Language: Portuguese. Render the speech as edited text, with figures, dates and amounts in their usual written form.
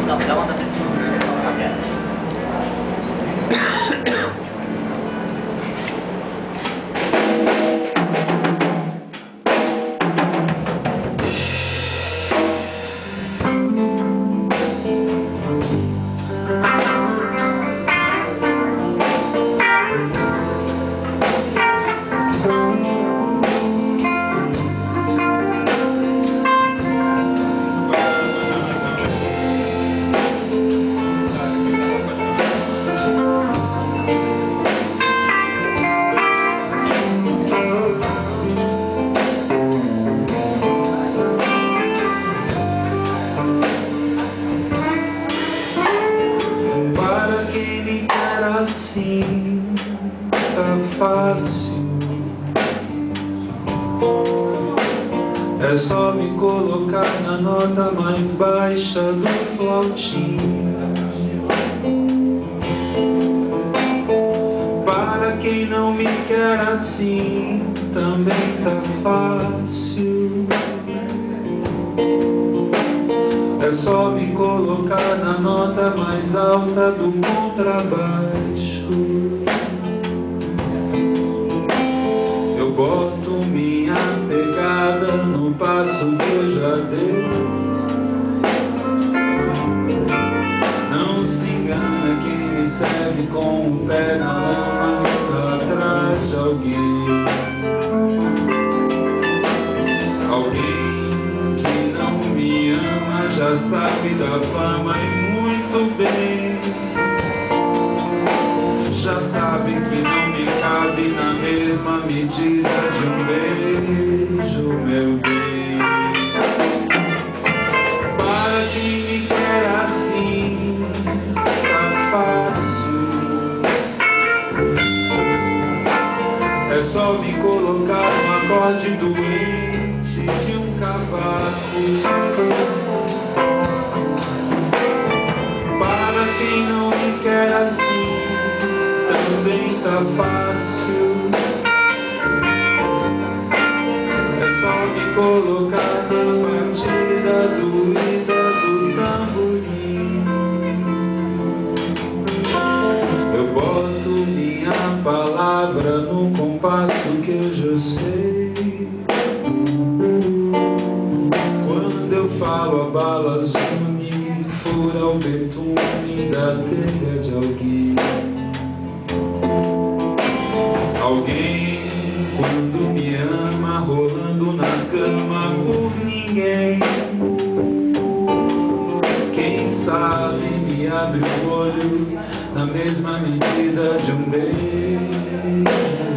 Não, dá uma também. Assim tá fácil, é só me colocar na nota mais baixa do flautim. Para quem não me quer assim, também tá fácil, é só me colocar na nota mais alta do contrabaixo. Eu boto minha pegada no passo que eu já dei. Não se engana quem me segue com o pé na lama, atrás de alguém. Alguém que não me ama já sabe da fama e muito bem. Já sabe que não me cabe na mesma medida de um beijo, meu bem. Para quem me quer assim, tá fácil, é só me colocar no acorde doente de um cavaco. Para quem não me quer assim, também tá fácil, é só me colocar na batida doída do tamborim. Eu boto minha palavra no compasso que eu já sei. Quando eu falo a bala zune, fura o betume da telha de alguém. Alguém, quando me ama, rolando na cama por ninguém. Quem sabe me abre o olho na mesma medida de um beijo.